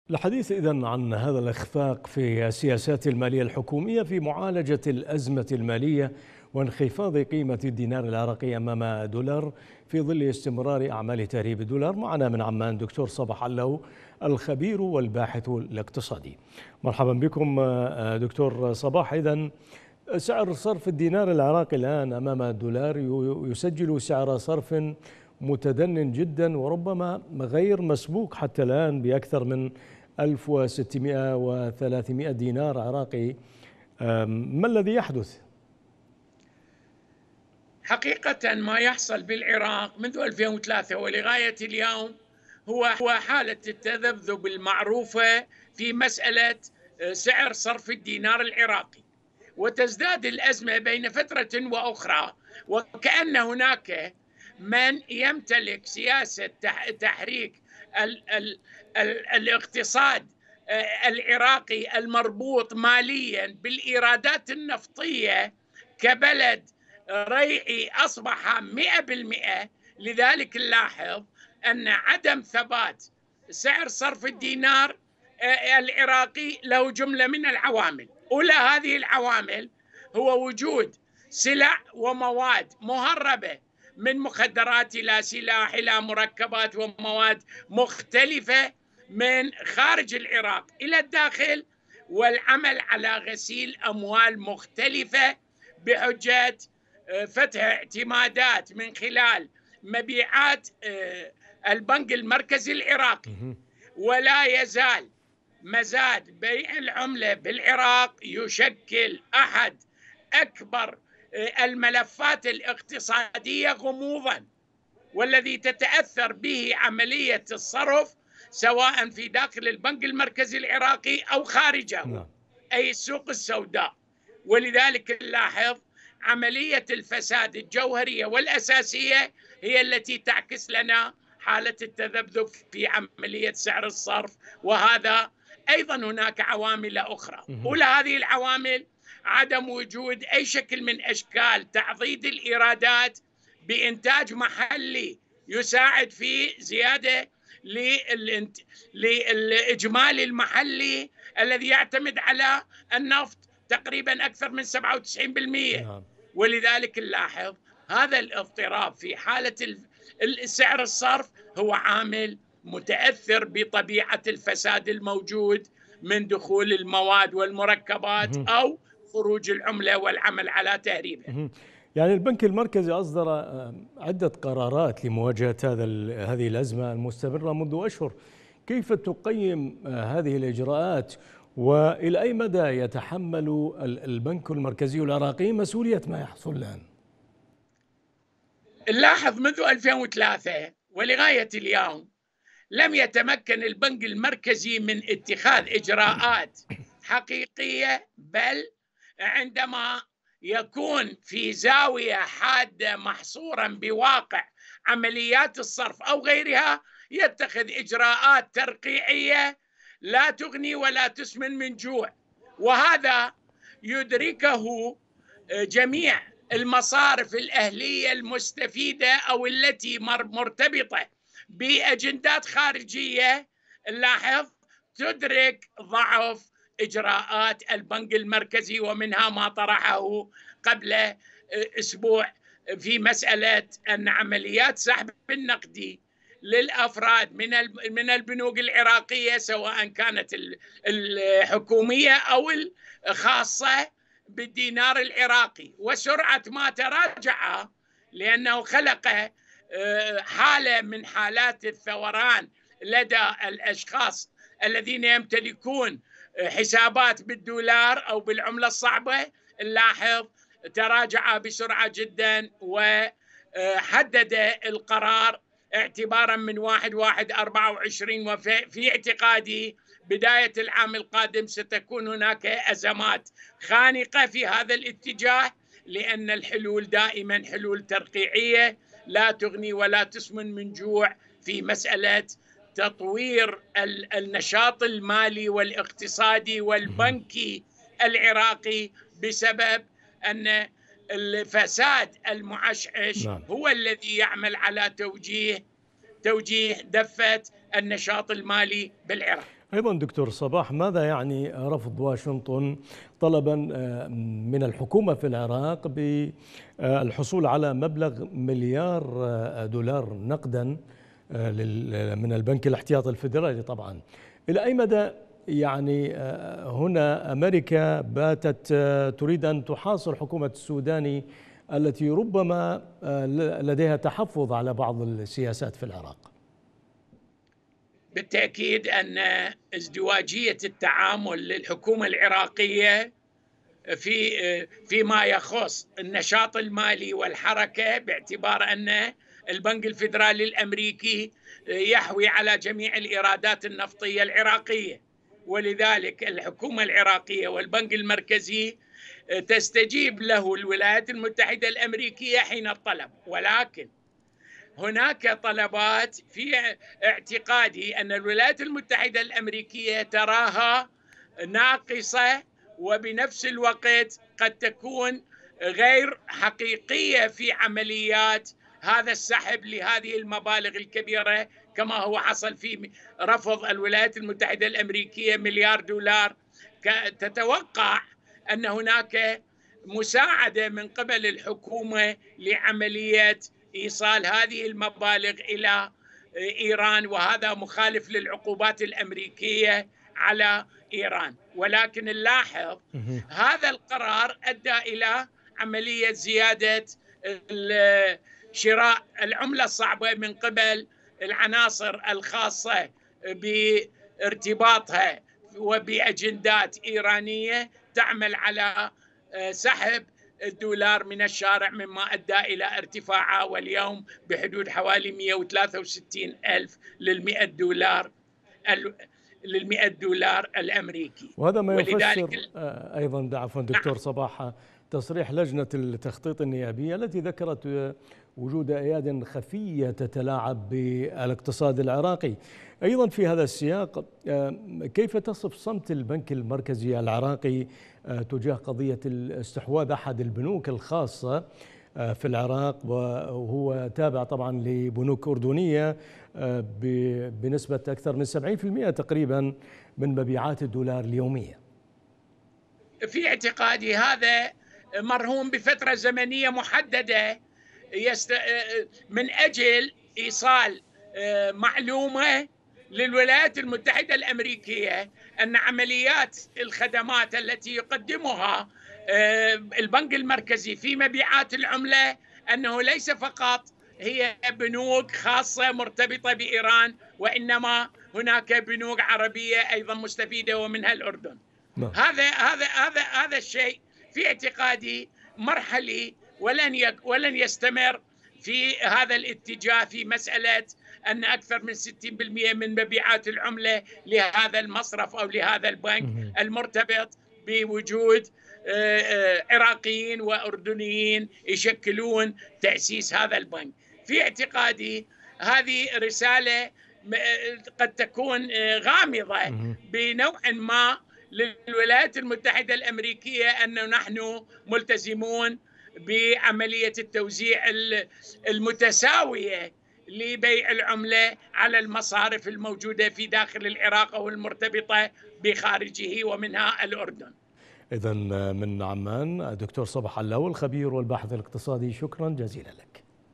الحديث إذن عن هذا الإخفاق في السياسات المالية الحكومية في معالجة الأزمة المالية وانخفاض قيمة الدينار العراقي أمام الدولار في ظل استمرار أعمال تهريب الدولار. معنا من عمان دكتور صباح علو الخبير والباحث الاقتصادي. مرحبا بكم دكتور صباح. إذن سعر صرف الدينار العراقي الآن أمام الدولار يسجل سعر صرف متدن جدا وربما غير مسبوق حتى الآن بأكثر من 1600 و300 دينار عراقي. ما الذي يحدث؟ حقيقة ما يحصل بالعراق منذ 2003 ولغاية اليوم هو حالة التذبذب المعروفة في مسألة سعر صرف الدينار العراقي، وتزداد الأزمة بين فترة وأخرى، وكأن هناك من يمتلك سياسة تحريك الاقتصاد العراقي المربوط ماليا بالإيرادات النفطية كبلد ريعي أصبح 100%. لذلك نلاحظ أن عدم ثبات سعر صرف الدينار العراقي له جملة من العوامل. أولى هذه العوامل هو وجود سلع ومواد مهربة من مخدرات إلى سلاح إلى مركبات ومواد مختلفة من خارج العراق إلى الداخل، والعمل على غسيل أموال مختلفة بحجة فتح اعتمادات من خلال مبيعات البنك المركزي العراقي. ولا يزال مزاد بيع العملة بالعراق يشكل أحد أكبر الملفات الاقتصادية غموضا، والذي تتأثر به عملية الصرف سواء في داخل البنك المركزي العراقي أو خارجه، أي السوق السوداء. ولذلك نلاحظ عملية الفساد الجوهرية والأساسية هي التي تعكس لنا حالة التذبذب في عملية سعر الصرف. وهذا أيضا هناك عوامل أخرى. أولى هذه العوامل عدم وجود أي شكل من أشكال تعضيد الإيرادات بإنتاج محلي يساعد في زيادة للإجمالي المحلي الذي يعتمد على النفط تقريبا أكثر من 97%. ولذلك نلاحظ هذا الاضطراب في حالة سعر الصرف هو عامل متأثر بطبيعة الفساد الموجود من دخول المواد والمركبات أو خروج العملة والعمل على تهريبها. يعني البنك المركزي أصدر عدة قرارات لمواجهة هذه الأزمة المستمرة منذ أشهر. كيف تقيم هذه الإجراءات وإلى أي مدى يتحمل البنك المركزي العراقي مسؤولية ما يحصل الآن؟ نلاحظ منذ 2003 ولغاية اليوم لم يتمكن البنك المركزي من اتخاذ إجراءات حقيقية، بل عندما يكون في زاوية حادة محصورا بواقع عمليات الصرف أو غيرها يتخذ إجراءات ترقيعية لا تغني ولا تسمن من جوع. وهذا يدركه جميع المصارف الأهلية المستفيدة أو التي مرتبطة بأجندات خارجية. نلاحظ تدرك ضعف إجراءات البنك المركزي، ومنها ما طرحه قبل أسبوع في مسألة أن عمليات سحب النقدي للأفراد من البنوك العراقية سواء كانت الحكومية أو الخاصة بالدينار العراقي، وسرعة ما تراجع لأنه خلق حالة من حالات الثوران لدى الأشخاص الذين يمتلكون حسابات بالدولار أو بالعملة الصعبة. نلاحظ تراجع بسرعة جدا، وحدد القرار اعتبارا من 1/1/24، وفي اعتقادي بداية العام القادم ستكون هناك أزمات خانقة في هذا الاتجاه، لأن الحلول دائما حلول ترقيعية لا تغني ولا تسمن من جوع في مسألة تطوير النشاط المالي والاقتصادي والبنكي العراقي، بسبب أن الفساد المعشعش هو الذي يعمل على توجيه دفة النشاط المالي بالعراق. أيضا دكتور صباح، ماذا يعني رفض واشنطن طلبا من الحكومة في العراق بالحصول على مبلغ مليار دولار نقدا من البنك الاحتياطي الفيدرالي؟ طبعا إلى أي مدى يعني هنا أمريكا باتت تريد أن تحاصر حكومة السوداني التي ربما لديها تحفظ على بعض السياسات في العراق؟ بالتأكيد أن ازدواجية التعامل للحكومة العراقية فيما يخص النشاط المالي والحركة، باعتبار أن البنك الفيدرالي الأمريكي يحوي على جميع الإيرادات النفطية العراقية، ولذلك الحكومة العراقية والبنك المركزي تستجيب له الولايات المتحدة الأمريكية حين الطلب. ولكن هناك طلبات في اعتقادي أن الولايات المتحدة الأمريكية تراها ناقصة، وبنفس الوقت قد تكون غير حقيقية في عمليات هذا السحب لهذه المبالغ الكبيرة، كما هو حصل في رفض الولايات المتحدة الأمريكية مليار دولار. تتوقع أن هناك مساعدة من قبل الحكومة لعملية إيصال هذه المبالغ إلى إيران، وهذا مخالف للعقوبات الأمريكية على إيران. ولكن نلاحظ هذا القرار أدى إلى عملية زيادة شراء العملة الصعبة من قبل العناصر الخاصة بارتباطها وبأجندات إيرانية تعمل على سحب الدولار من الشارع، مما أدى إلى ارتفاعه واليوم بحدود حوالي 163 ألف للمئة دولار الأمريكي. وهذا ما يفسر أيضا عفوا دكتور صباح تصريح لجنة التخطيط النيابية التي ذكرت وجود أياد خفية تتلاعب بالاقتصاد العراقي. أيضا في هذا السياق، كيف تصف صمت البنك المركزي العراقي تجاه قضية الاستحواذ أحد البنوك الخاصة في العراق، وهو تابع طبعا لبنوك أردنية بنسبة أكثر من 70% تقريبا من مبيعات الدولار اليومية؟ في اعتقادي هذا مرهون بفترة زمنية محددة من أجل إيصال معلومة للولايات المتحدة الأمريكية أن عمليات الخدمات التي يقدمها البنك المركزي في مبيعات العملة أنه ليس فقط هي بنوك خاصة مرتبطة بإيران، وإنما هناك بنوك عربية أيضا مستفيدة ومنها الأردن. هذا الشيء في اعتقادي مرحلي ولن يستمر في هذا الاتجاه، في مسألة أن أكثر من 60% من مبيعات العملة لهذا المصرف أو لهذا البنك المرتبط بوجود عراقيين وأردنيين يشكلون تأسيس هذا البنك. في اعتقادي هذه رسالة قد تكون غامضة بنوع ما للولايات المتحدة الأمريكية أنه نحن ملتزمون بعملية التوزيع المتساوية لبيع العملة على المصارف الموجودة في داخل العراق أو المرتبطة بخارجه ومنها الأردن. إذن من عمان دكتور صباح علاول الخبير والباحث الاقتصادي، شكرا جزيلا لك.